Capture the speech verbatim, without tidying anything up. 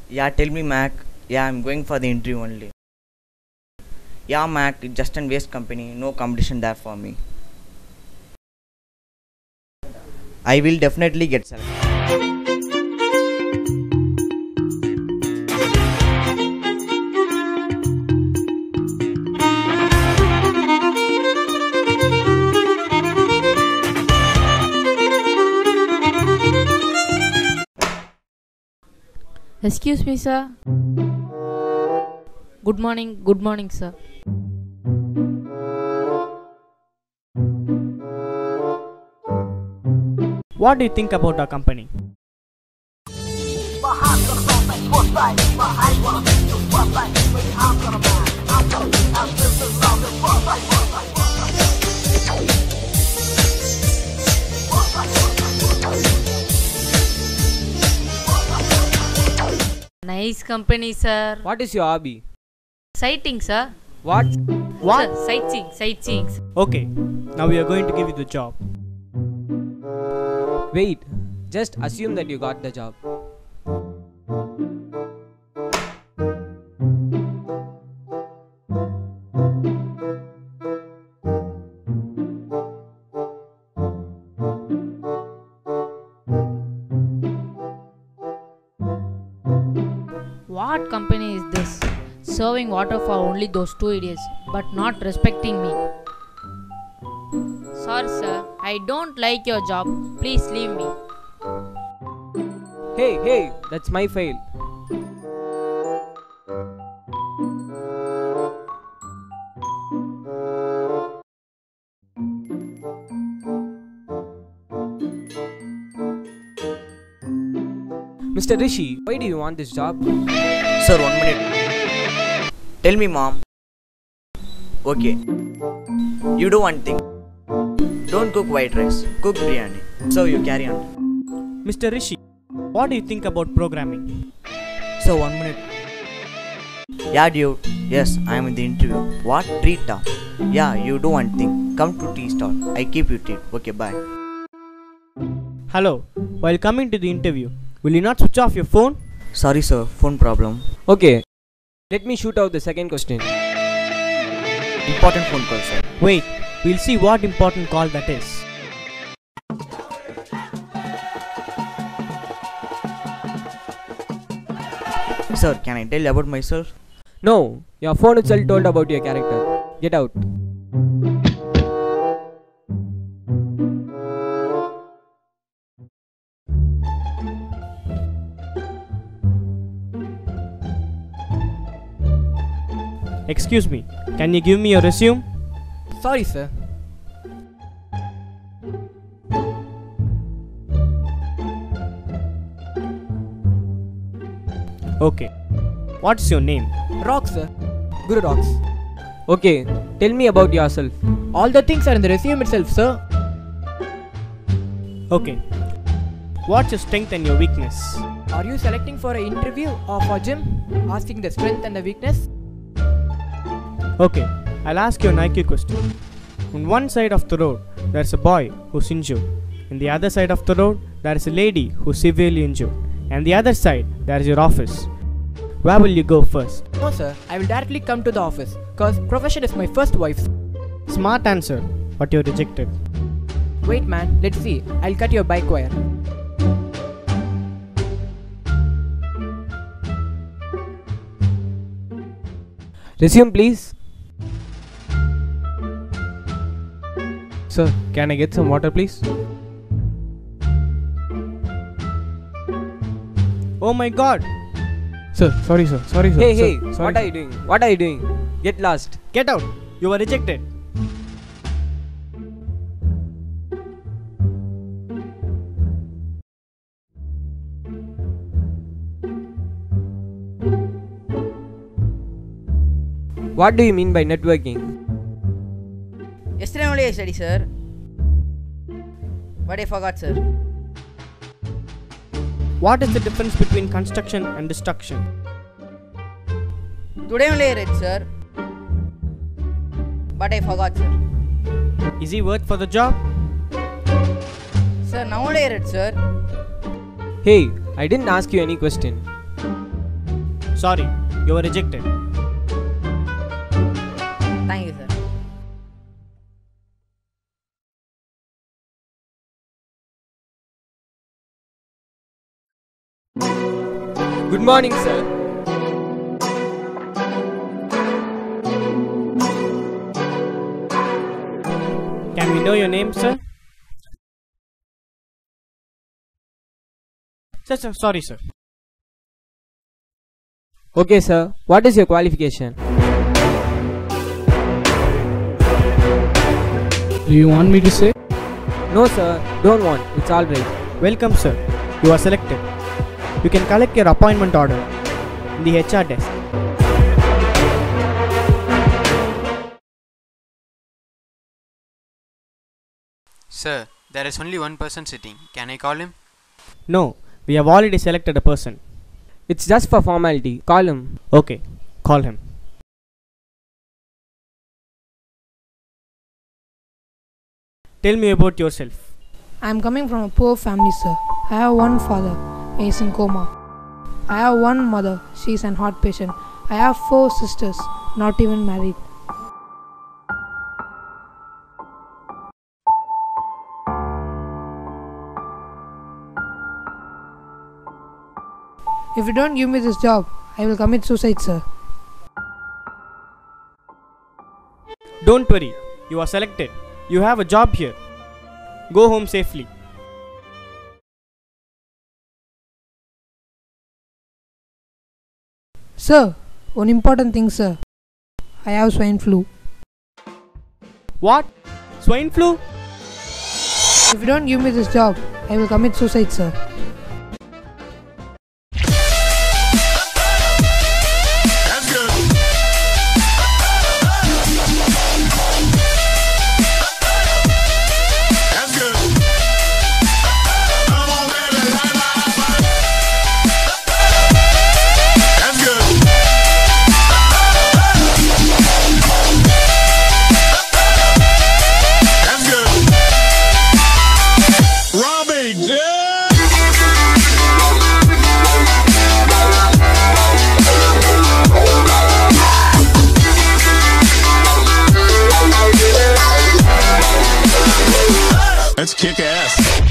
Yeah, tell me, Mac. Yeah, I'm going for the interview only. Yeah, Mac, it's just an waste company. No competition there for me. I will definitely get selected. Excuse me, sir. Good morning, good morning, sir. What do you think about our company? Nice company, sir. What is your hobby? Sighting, sir. What? What? Sir, sightseeing, sightseeing. sir. Okay, now we are going to give you the job. Wait, just assume that you got the job. What company is this? Serving water for only those two idiots, but not respecting me. Sorry, sir. I don't like your job. Please leave me. Hey, hey, that's my file. Mister Rishi, why do you want this job? Sir, one minute. Tell me, Mom. Okay. You do one thing. Don't cook white rice. Cook biryani. So you carry on. Mister Rishi, what do you think about programming? So one minute. Yeah, dude. Yes, I am in the interview. What? Treat ah? Yeah, you do one thing. Come to tea stall. I keep you treat. Okay, bye. Hello, while coming to the interview, will you not switch off your phone? Sorry, sir. Phone problem. Okay, let me shoot out the second question. Important phone call, sir. Wait, we'll see what important call that is. Sir, can I tell you about myself? No, your phone itself told about your character. Get out. Excuse me, can you give me your resume? Sorry, sir. Okay. What's your name? Rocks, sir. Guru Rocks. Okay, tell me about yourself. All the things are in the resume itself, sir. Okay. What's your strength and your weakness? Are you selecting for an interview or for gym? Asking the strength and the weakness? Okay, I'll ask you an I Q question. On one side of the road, there's a boy who's injured. On the other side of the road, there is a lady who's severely injured. And the other side, there is your office. Where will you go first? No, sir. I will directly come to the office. Cause profession is my first wife. Smart answer, but you're rejected. Wait, man. Let's see. I'll cut your bike wire. Resume, please. Sir, can I get some water, please? Oh my god! Sir, sorry, sir. Sorry, sir. Hey, sir, hey, sorry, what sir. are you doing? What are you doing? Get lost. Get out! You are rejected. What do you mean by networking? Yesterday only I studied, sir. But I forgot, sir. What is the difference between construction and destruction? Today only I read, sir. But I forgot, sir. Is he worth for the job? Sir, now only I read, sir. Hey, I didn't ask you any question. Sorry, you were rejected. Thank you, sir. Good morning, sir. Can we know your name, sir? Sir, sir, sorry, sir. Okay, sir. What is your qualification? Do you want me to say? No, sir. Don't want. It's alright. Welcome, sir. You are selected. You can collect your appointment order in the H R desk. Sir, there is only one person sitting. Can I call him? No, we have already selected a person. It's just for formality. Call him. Okay, call him. Tell me about yourself. I am coming from a poor family, sir. I have one father, he is in coma. I have one mother, she is an heart patient. I have four sisters, not even married. If you don't give me this job, I will commit suicide, sir. Don't worry, you are selected. You have a job here. Go home safely. Sir, one important thing, sir. I have swine flu. What? Swine flu? If you don't give me this job, I will commit suicide, sir. Let's kick ass.